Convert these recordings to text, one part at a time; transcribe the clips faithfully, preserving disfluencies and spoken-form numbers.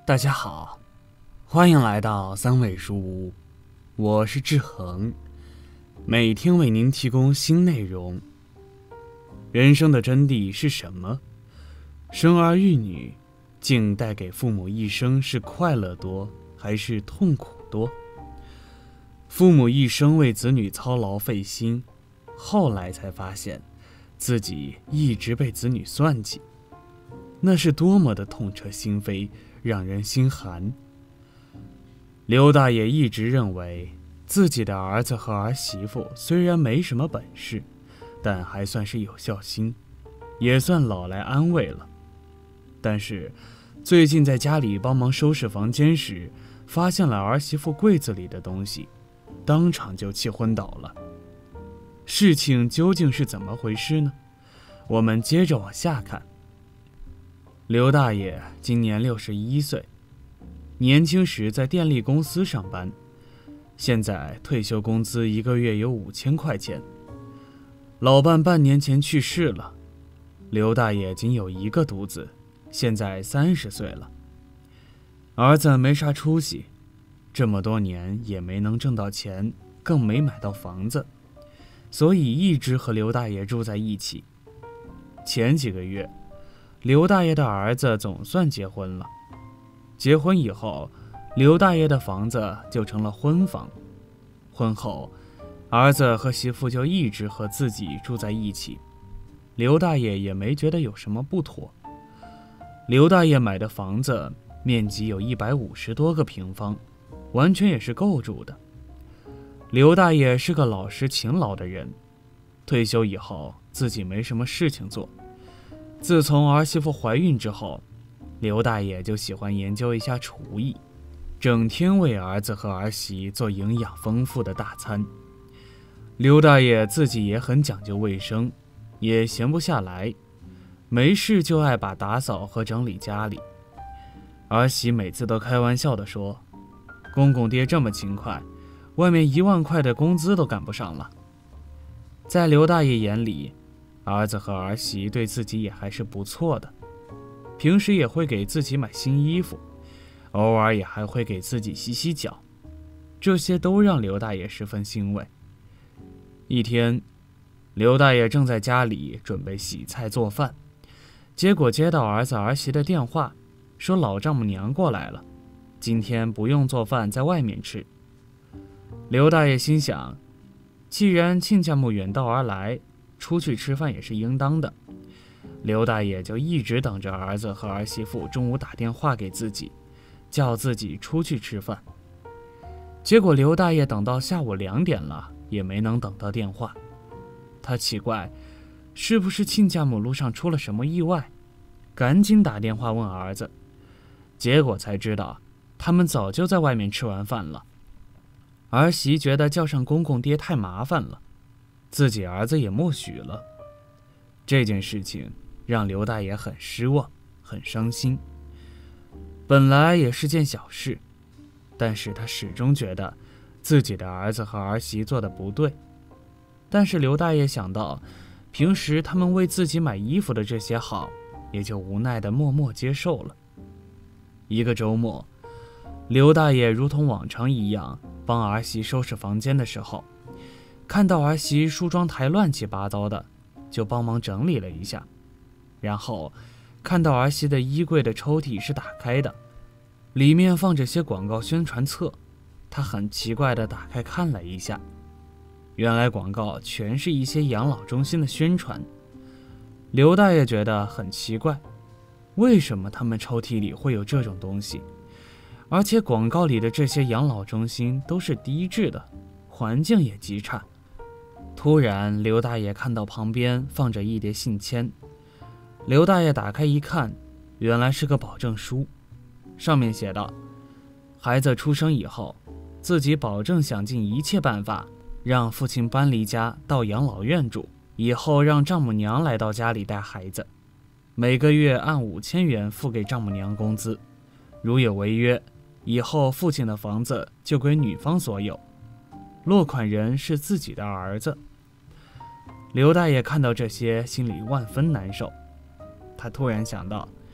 大家好，欢迎来到三味书屋，我是志恒，每天为您提供新内容。人生的真谛是什么？生儿育女，竟带给父母一生是快乐多还是痛苦多？父母一生为子女操劳费心，后来才发现自己一直被子女算计，那是多么的痛彻心扉，让人心寒。刘大爷一直认为自己的儿子和儿媳妇虽然没什么本事，但还算是有孝心，也算老来安慰了。但是最近在家里帮忙收拾房间时，发现了儿媳妇柜子里的东西，当场就气昏倒了。事情究竟是怎么回事呢？我们接着往下看。刘大爷今年六十一岁，年轻时在电力公司上班，现在退休工资一个月有五千块钱。老伴半年前去世了，刘大爷仅有一个独子，现在三十岁了。儿子没啥出息，这么多年也没能挣到钱，更没买到房子，所以一直和刘大爷住在一起。前几个月，刘大爷的儿子总算结婚了。结婚以后，刘大爷的房子就成了婚房。婚后，儿子和媳妇就一直和自己住在一起，刘大爷也没觉得有什么不妥。刘大爷买的房子面积有一百五十多个平方，完全也是够住的。刘大爷是个老实勤劳的人，退休以后自己没什么事情做。自从儿媳妇怀孕之后，刘大爷就喜欢研究一下厨艺，整天为儿子和儿媳做营养丰富的大餐。刘大爷自己也很讲究卫生，也闲不下来，没事就爱把打扫和整理家里。儿媳每次都开玩笑地说，公公爹这么勤快，外面一万块的工资都赶不上了。在刘大爷眼里，儿子和儿媳对自己也还是不错的，平时也会给自己买新衣服，偶尔也还会给自己洗洗脚，这些都让刘大爷十分欣慰。一天，刘大爷正在家里准备洗菜做饭，结果接到儿子儿媳的电话，说老丈母娘过来了，今天不用做饭，在外面吃。刘大爷心想，既然亲家母远道而来，出去吃饭也是应当的。刘大爷就一直等着儿子和儿媳妇中午打电话给自己，叫自己出去吃饭。结果刘大爷等到下午两点了，也没能等到电话。他奇怪，是不是亲家母路上出了什么意外，赶紧打电话问儿子，结果才知道他们早就在外面吃完饭了。儿媳觉得叫上公公爹太麻烦了，自己儿子也默许了。这件事情让刘大爷很失望，很伤心。本来也是件小事，但是他始终觉得自己的儿子和儿媳做的不对。但是刘大爷想到平时他们为自己买衣服的这些好，也就无奈的默默接受了。一个周末，刘大爷如同往常一样帮儿媳收拾房间的时候，看到儿媳梳妆台乱七八糟的，就帮忙整理了一下。然后看到儿媳的衣柜的抽屉是打开的，里面放着些广告宣传册，他很奇怪地打开看了一下，原来广告全是一些养老中心的宣传。刘大爷觉得很奇怪，为什么他们抽屉里会有这种东西？而且广告里的这些养老中心都是低质的，环境也极差。突然刘大爷看到旁边放着一叠信签，刘大爷打开一看，原来是个保证书，上面写道，孩子出生以后，自己保证想尽一切办法让父亲搬离家到养老院住，以后让丈母娘来到家里带孩子，每个月按五千元付给丈母娘工资，如有违约，以后父亲的房子就归女方所有，落款人是自己的儿子。刘大爷看到这些，心里万分难受。他突然想到，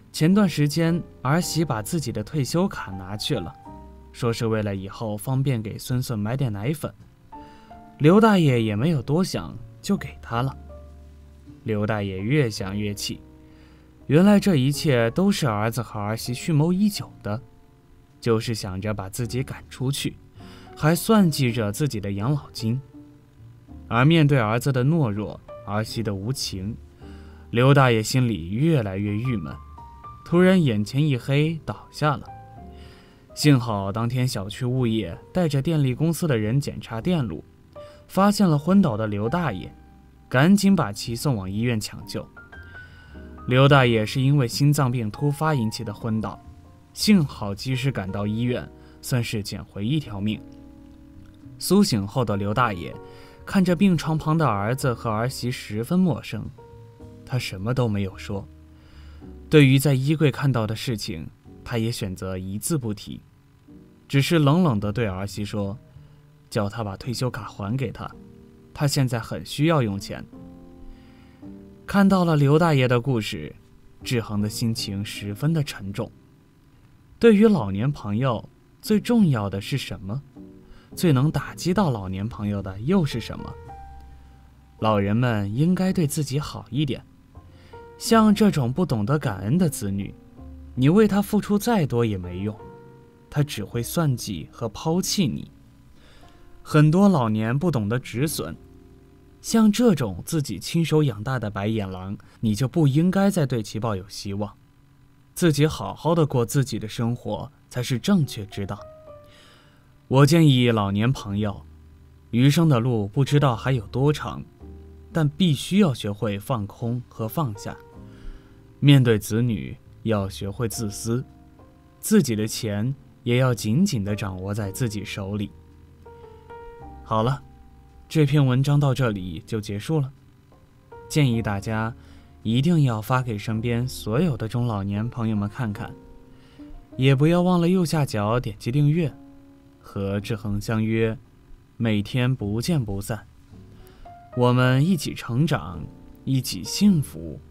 前段时间儿媳把自己的退休卡拿去了，说是为了以后方便给孙孙买点奶粉。刘大爷也没有多想，就给他了。刘大爷越想越气，原来这一切都是儿子和儿媳蓄谋已久的，就是想着把自己赶出去，还算计着自己的养老金。而面对儿子的懦弱，儿媳的无情，刘大爷心里越来越郁闷，突然眼前一黑，倒下了。幸好当天小区物业带着电力公司的人检查电路，发现了昏倒的刘大爷，赶紧把其送往医院抢救。刘大爷是因为心脏病突发引起的昏倒，幸好及时赶到医院，算是捡回一条命。苏醒后的刘大爷看着病床旁的儿子和儿媳十分陌生，他什么都没有说。对于在衣柜看到的事情，他也选择一字不提，只是冷冷地对儿媳说，叫他把退休卡还给他，他现在很需要用钱。看到了刘大爷的故事，志恒的心情十分的沉重。对于老年朋友，最重要的是什么？最能打击到老年朋友的又是什么？老人们应该对自己好一点。像这种不懂得感恩的子女，你为他付出再多也没用，他只会算计和抛弃你。很多老年不懂得止损，像这种自己亲手养大的白眼狼，你就不应该再对其抱有希望。自己好好的过自己的生活才是正确之道。我建议老年朋友，余生的路不知道还有多长，但必须要学会放空和放下。面对子女，要学会自私，自己的钱也要紧紧地掌握在自己手里。好了，这篇文章到这里就结束了。建议大家一定要发给身边所有的中老年朋友们看看，也不要忘了右下角点击订阅，和志恒相约，每天不见不散。我们一起成长，一起幸福。